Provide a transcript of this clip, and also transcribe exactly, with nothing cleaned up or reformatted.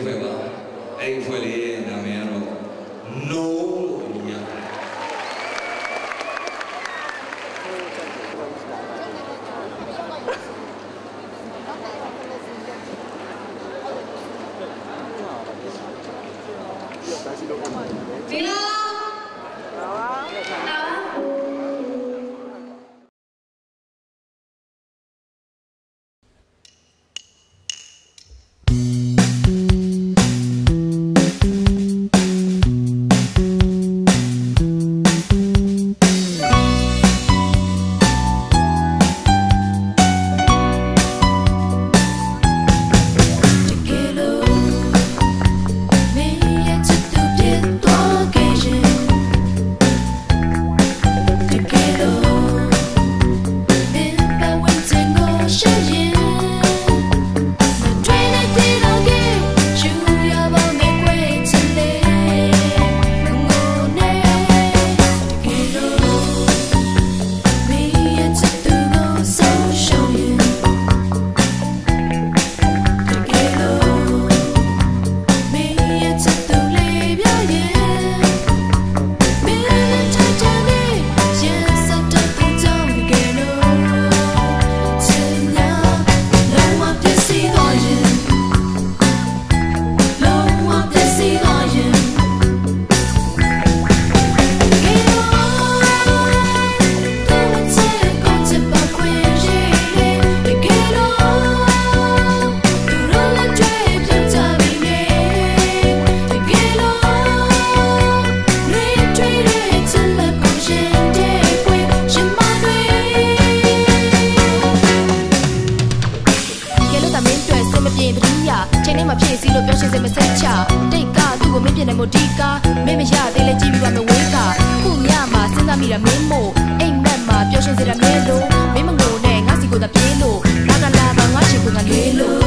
ဖွဲ့ပါအဲ့ဒီဖွဲ့လေးရဲ့နာမည်ကတော့ No လို့အမည်ရတယ်ဒီလိုချိန်နဲ့မဖြစ်စီလို့ပြောရှင်းစမဆက်ချတိတ်ကသူ့ကိုမင်းပြနေမို့ဒီကမင်းမရသေးလဲကြည့်ပြီးပါမဝေးကခုညမှာစဉ်းစားမိတာမင်းမို့အိမ်မက်မှာပြောရှင်းစရာမင်းလို့မင်းမငိုနဲ့ငါစီကိုသာပြေးလို့ငါကလာပါငါချီကိုငါလေးလို့